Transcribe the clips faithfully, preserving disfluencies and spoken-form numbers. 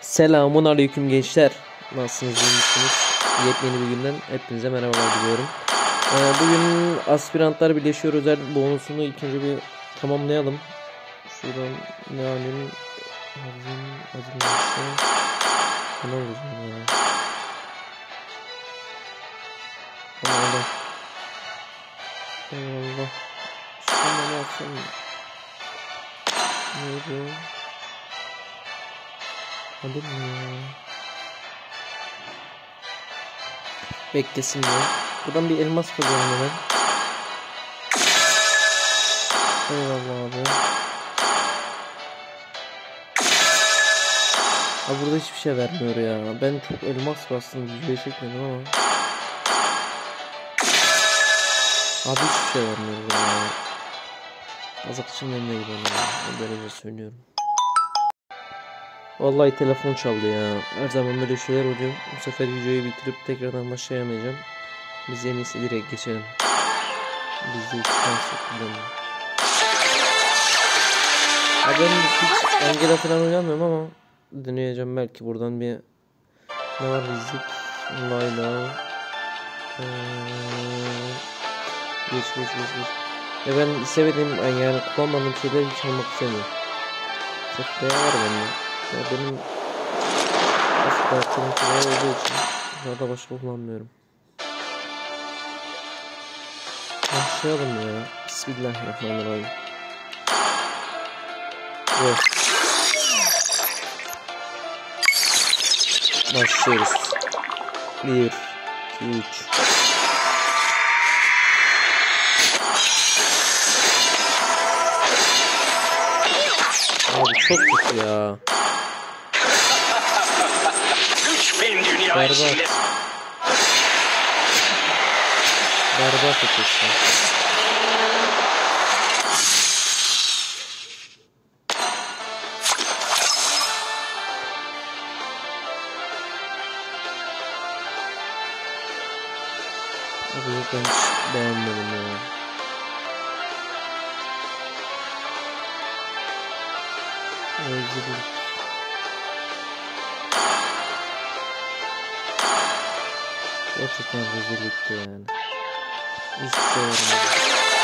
Selamun aleyküm gençler. Nasılsınız, iyi misiniz? Yepyeni bir günden hepinize merhabalar diliyorum. Ee, bugün aspirantlar birleşiyor özel bonusunu ikinci bir tamamlayalım. Şuradan ne alayım? Hazın, hazın, hazın. Ne olacak ya? Allah. Allah. Şuradan ne yapsam? Neydi? Hadi mi? Beklesin ya. Buradan bir elmas kazanım hemen. Eyvallah abi. Ha, burada hiçbir şey vermiyor ya. Ben çok elmas bastım, videoyu çekmedim ama. Abi hiçbir şey vermiyor ya. Azıcık için önüne gidelim ya. O derece söylüyorum. Vallahi telefon çaldı ya. Her zaman böyle şeyler oluyor. Bu sefer videoyu bitirip tekrardan başlayamayacağım. Biz en iyisi direkt geçelim. Bizde hiç şans yok. Ya ben hiç Angela falan oynamıyorum ama deneyeceğim, belki buradan bir ne var bizlik. Layla. Ee, geç geç geç geç. Ya ben sevdiğim yani kullanmadığım şeyleri hiç almak istemiyorum. Sırf var bende. Ya benim asla kırıntılar olduğu için daha da başka kullanmıyorum. Başlayalım ya. Bismillahirrahmanirrahim. Evet. Başlıyoruz. Bir, iki, üç. Abi çok kötü ya. üç bin dünya Berbat. içinde. Berbat ötesi. Abi yok, ben hiç beğenmedim ya. Özledim. Gerçekten rezillikti yani. Hiç sevmedim.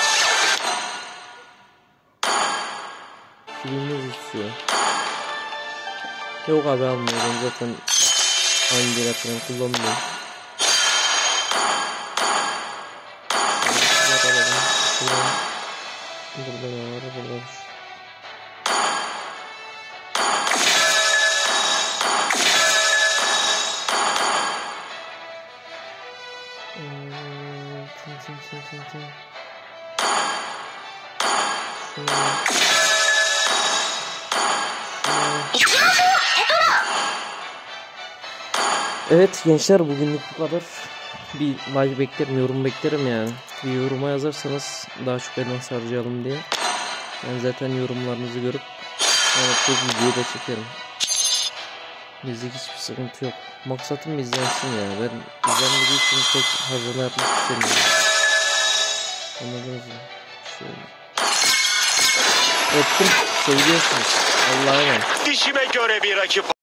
Filmimiz istiyor. Yok abi, almıyorum zaten. Hangi yapılan kullanmıyorum. Burada ne var? Burada var. Tın tın tın tın tın. Evet gençler, bugünlük bu kadar. Bir like beklerim, yorum beklerim yani. Bir yoruma yazarsanız daha çok elmas harcayalım diye. Ben zaten yorumlarınızı görüp evet, bu videoyu da çekerim. Bizlik hiçbir sıkıntı yok. Maksatım izlensin ya. Ben izlenmediği için tek harcama yapmak istemiyorum. Anladınız mı? Şöyle. Öptüm. Seviyorsunuz. Allah'a emanet. Dişime göre bir rakip.